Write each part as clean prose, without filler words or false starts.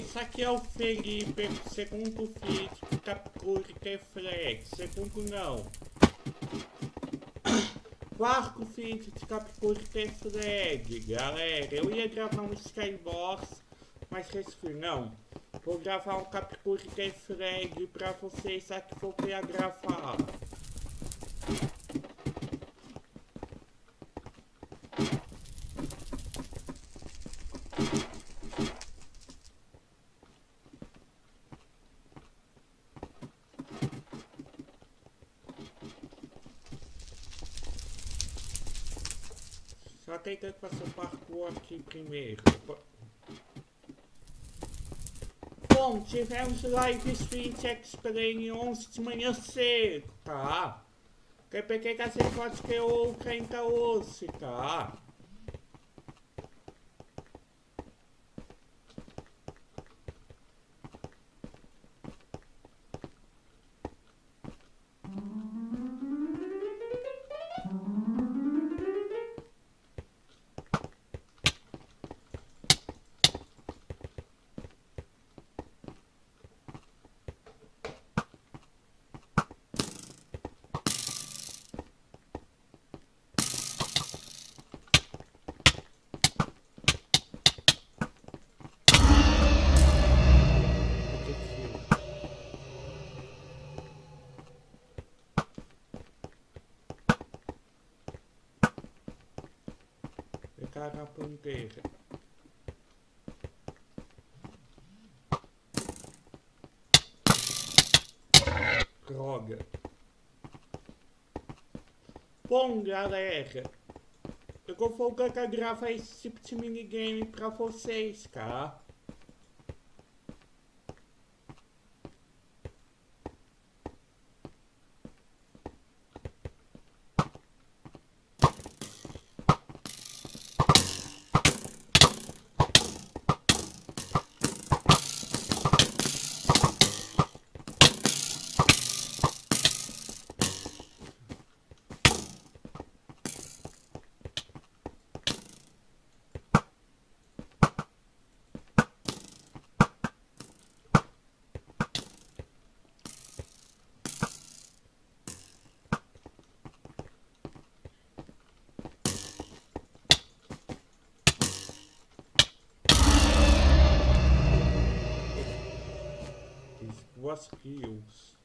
Esse aqui é o Felipe, segundo filho de Capcure Reflex, segundo não. Quarto filho de Capcure Reflex, galera. Eu ia gravar um Skyboss, mas resolvi não. Vou gravar um Capcure Reflex pra vocês, só que for pra gravar. Só tentando fazer o parkour aqui primeiro. Bom, tivemos lives 20 Explain 11 de manhã cedo, tá? Que peguei que você pode ter outra ainda hoje, tá? Pegar na bandeira. Droga. Bom, galera, eu vou gravar esse tipo de minigame pra vocês, tá? Duas kills.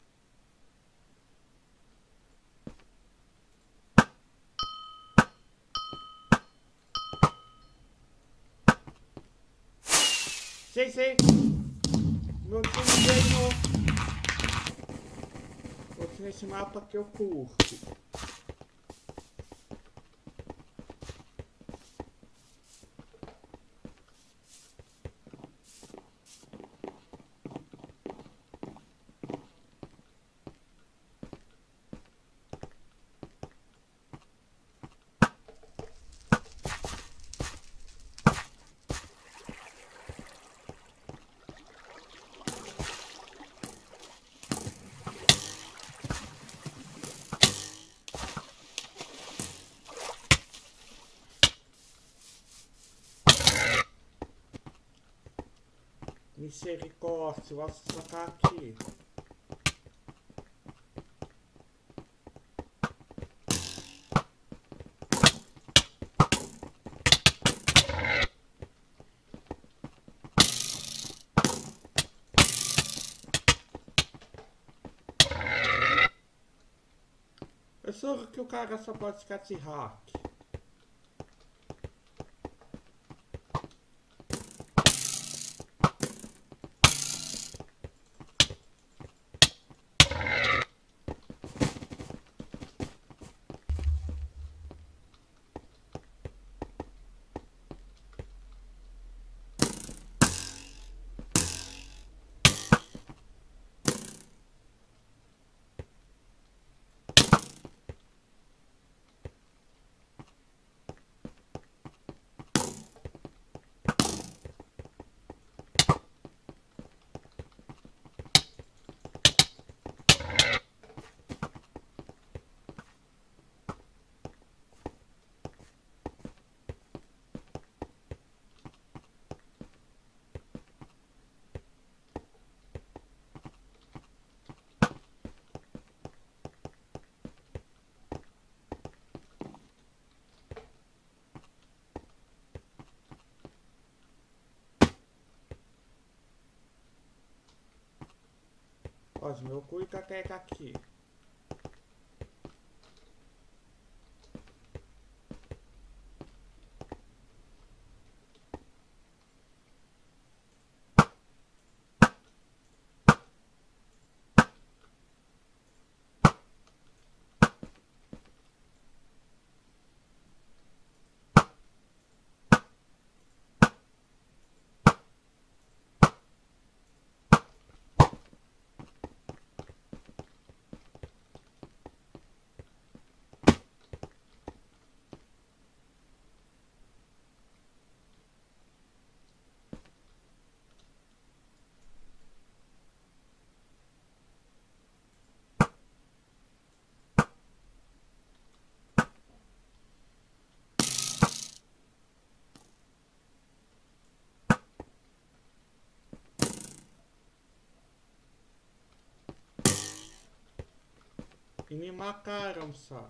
Sei. Meu time ganhou. Vou nesse mapa que eu curto. Misericórdia, vou sacar aqui. Eu sou que o cara só pode ficar de hack. Ó, se meu cu tá até aqui. E me mataram só.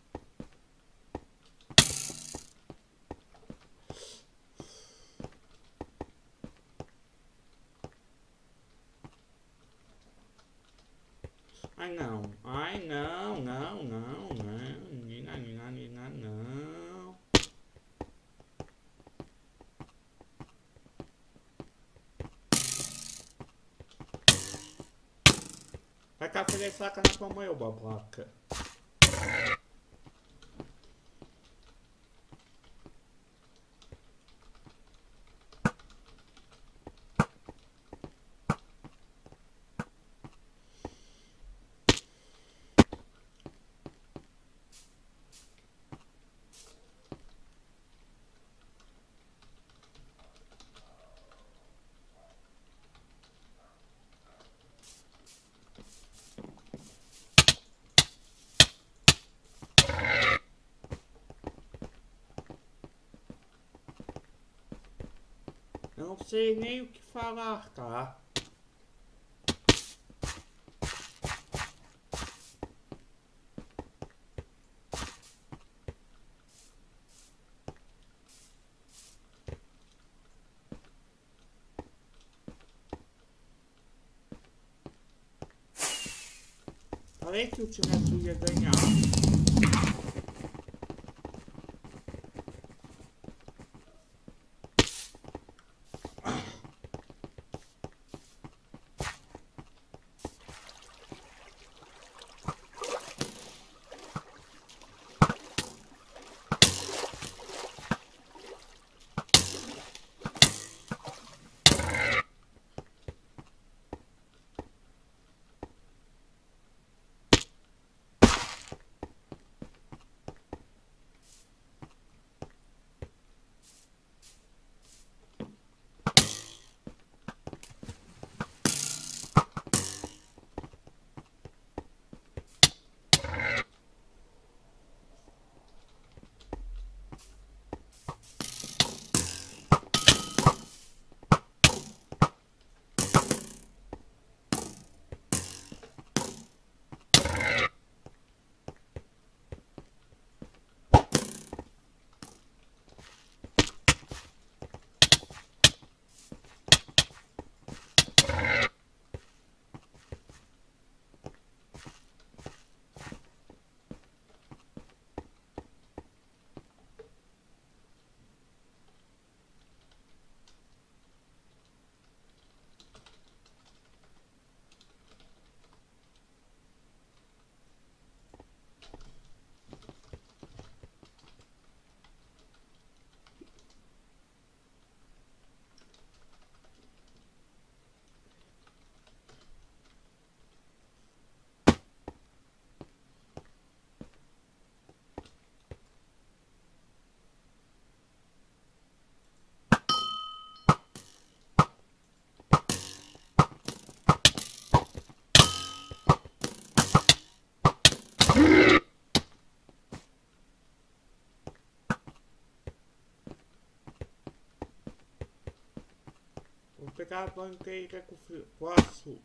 Ai não, ai não, não, não, não, nina, nina, nina, não. Vai cá fazer saca na tua mãe, ô babaca. Eu não sei nem o que falar, tá? Falei que o time ia ganhar. Vou pegar a banqueira com o açúcar.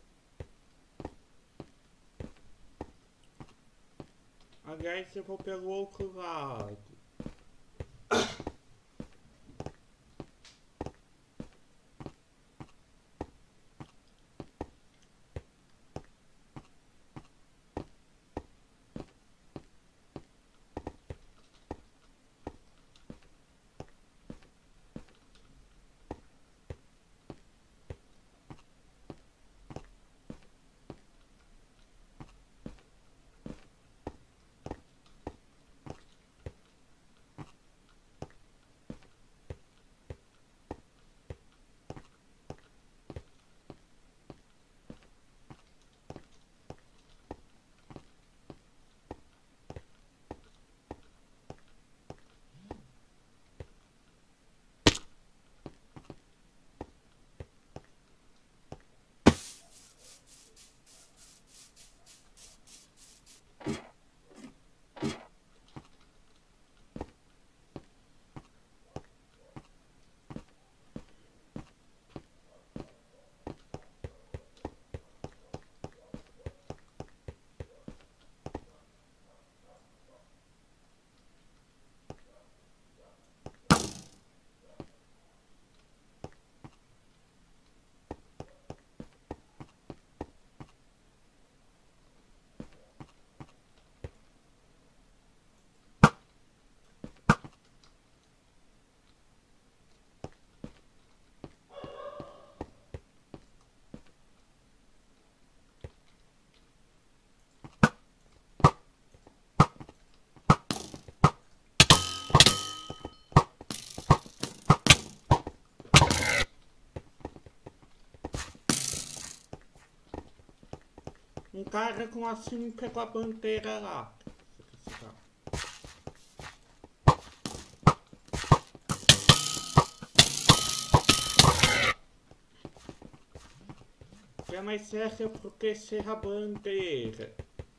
Aliás, eu vou pelo outro lado. Um cara com assim pegou a bandeira lá. É mais sério porque ser a bandeira.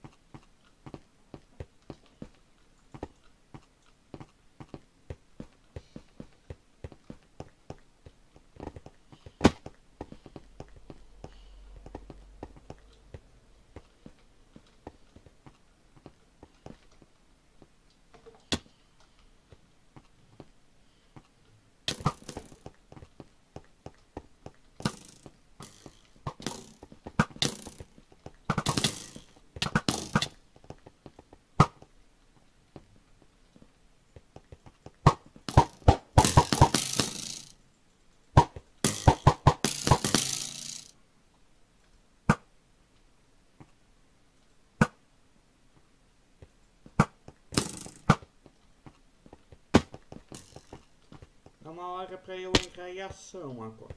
É uma hora para eu entrar em ação agora.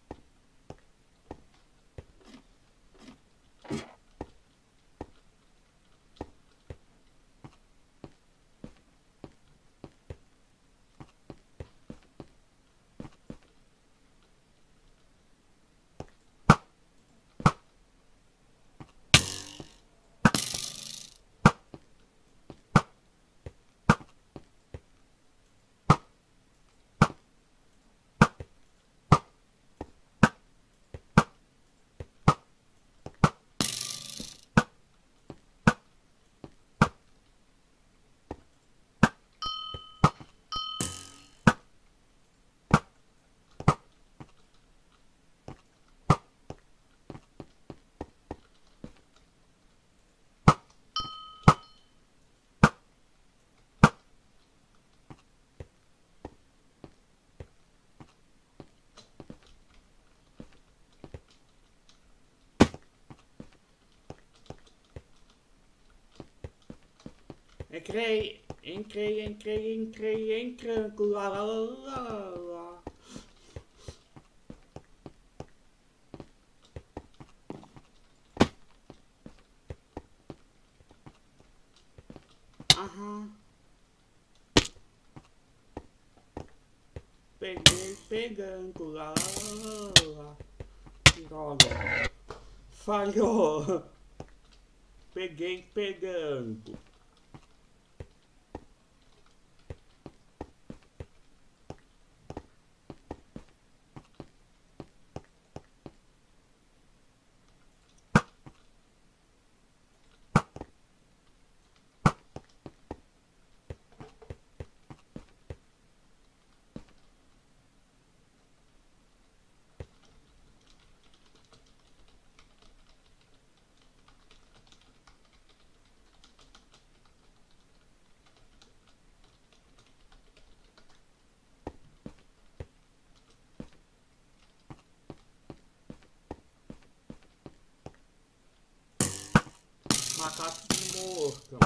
Entrei, entrando, lá, lá, lá, lá, lá. Aham. Peguei, pegando, lá, lá, lá. Droga. Falhou. Peguei, pegando. Macaco morto.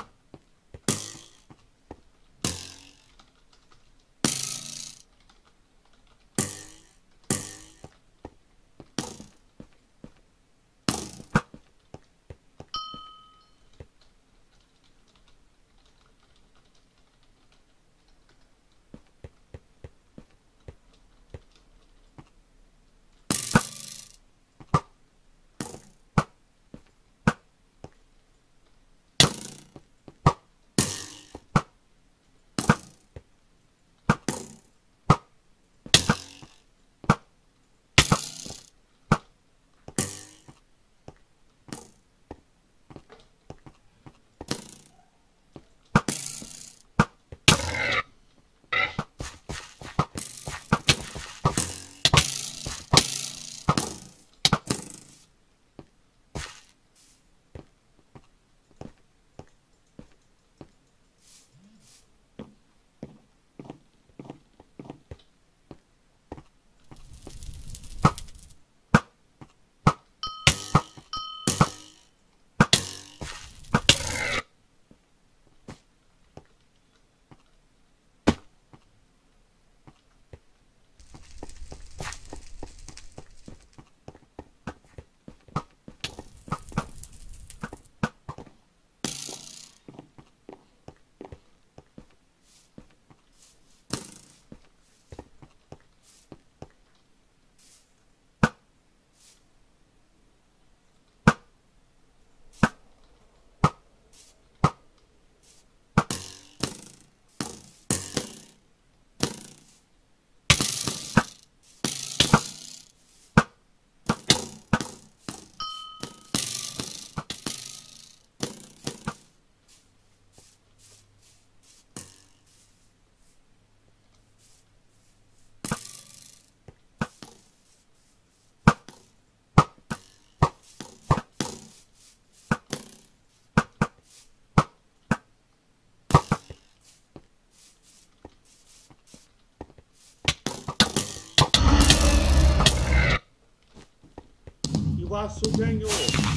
Su ganhou.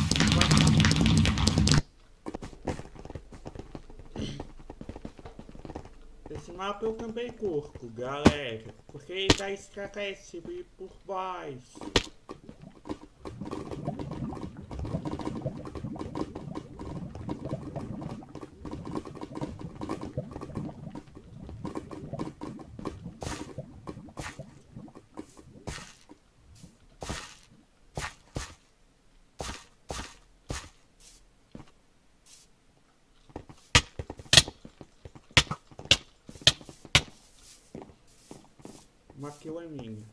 Esse mapa eu também curto, galera. Porque ele dá estratégia por baixo. Uma kill é minha.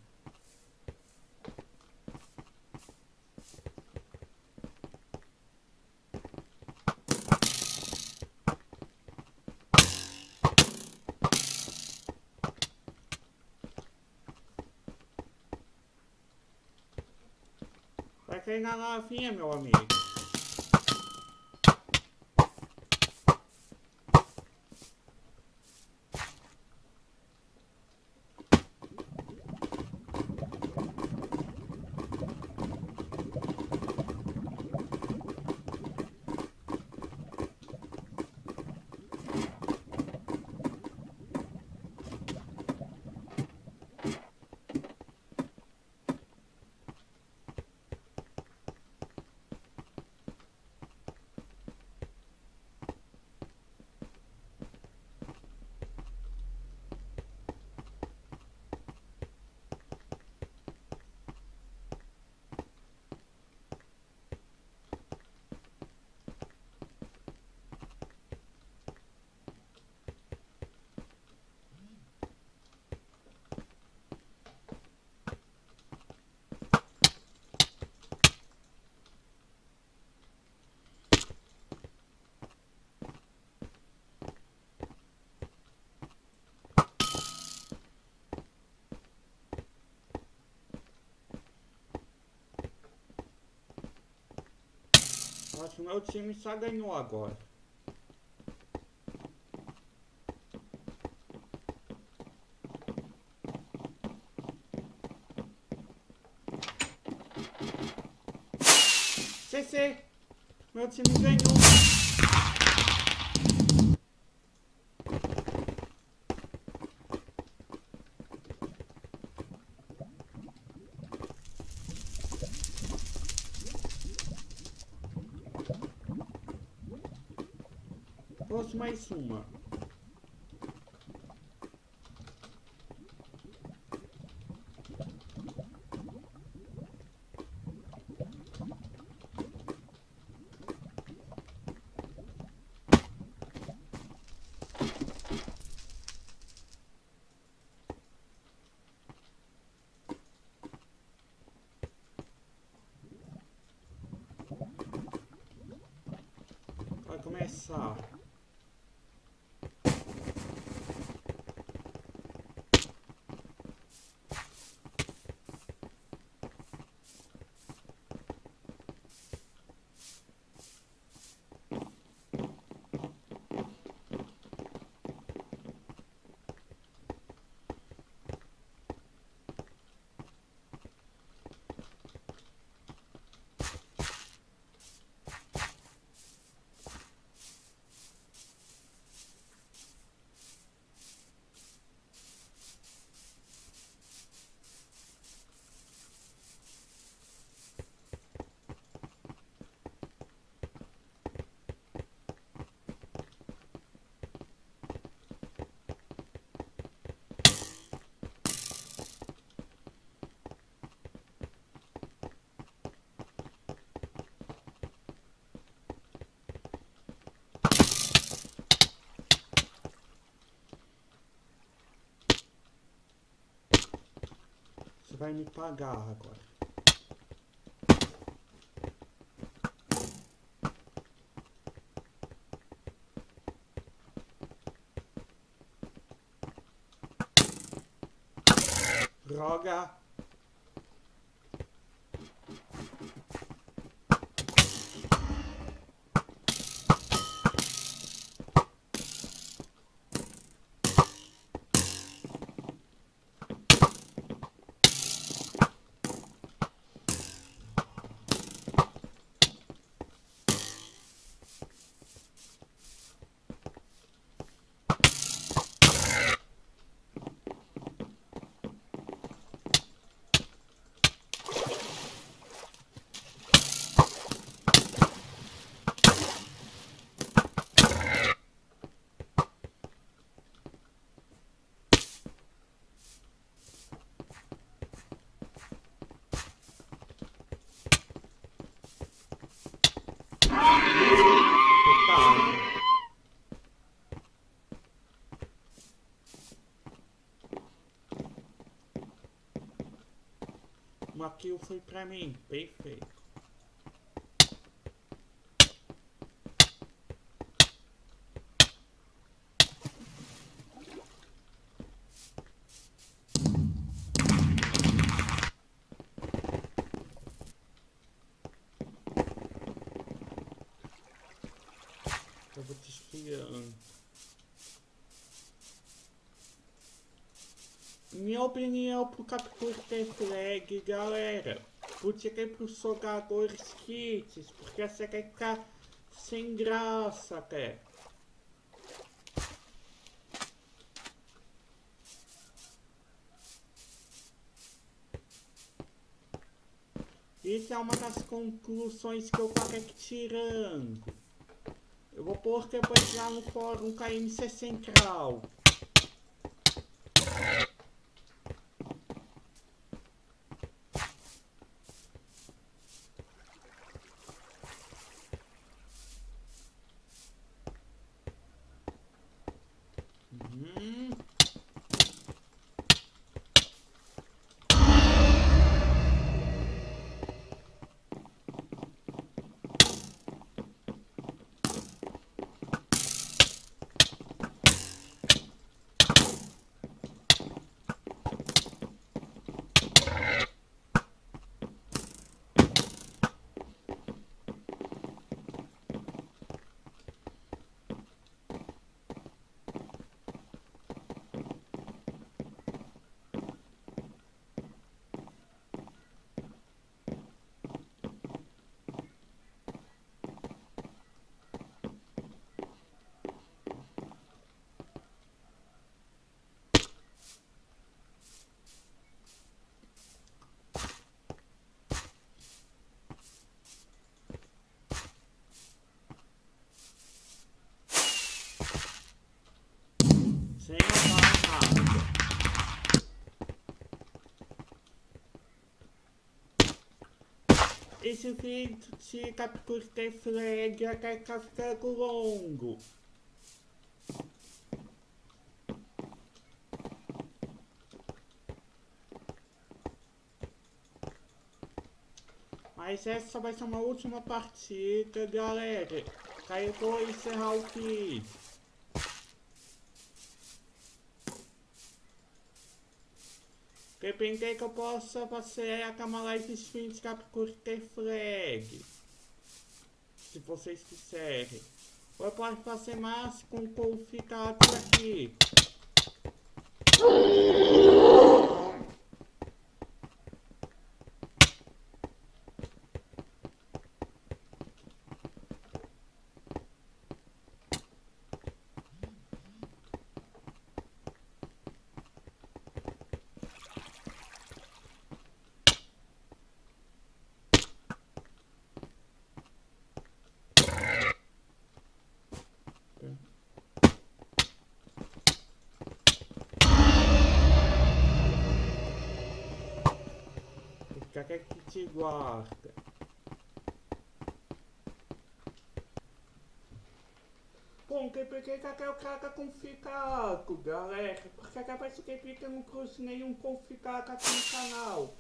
Vai cair na lavinha, meu amigo. Acho que o meu time só ganhou agora. CC! Meu time ganhou! Posso mais uma. Vai começar. Você vai me pagar agora. Droga! kill foi pra mim. Perfeito. Eu vou te esfriando. Minha opinião pro Capture the Flag, galera, podia ir pros jogadores kits, porque você quer ficar sem graça até. Isso é uma das conclusões que eu tava aqui tirando. Eu vou pôr depois lá no fórum KMC Central. Sem notar nada. Esse vídeo de Capture the Flag até ficar longo. Mas essa vai ser uma última partida, galera. Aí eu vou encerrar o vídeo. Depende que eu possa fazer a cama live stream de Capture the Flag. Se vocês quiserem. Ou eu posso fazer mais com qualificados aqui. O que é que te guarda? Bom, que porque que eu caga configado, galera? Porque parece que eu não trouxe nenhum configado aqui no canal.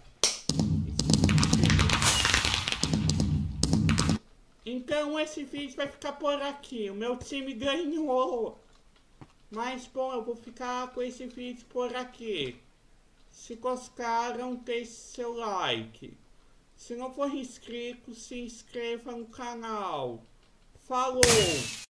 Então esse vídeo vai ficar por aqui. O meu time ganhou. Mas bom, eu vou ficar com esse vídeo por aqui. Se gostaram, deixe seu like. Se não for inscrito, se inscreva no canal. Falou!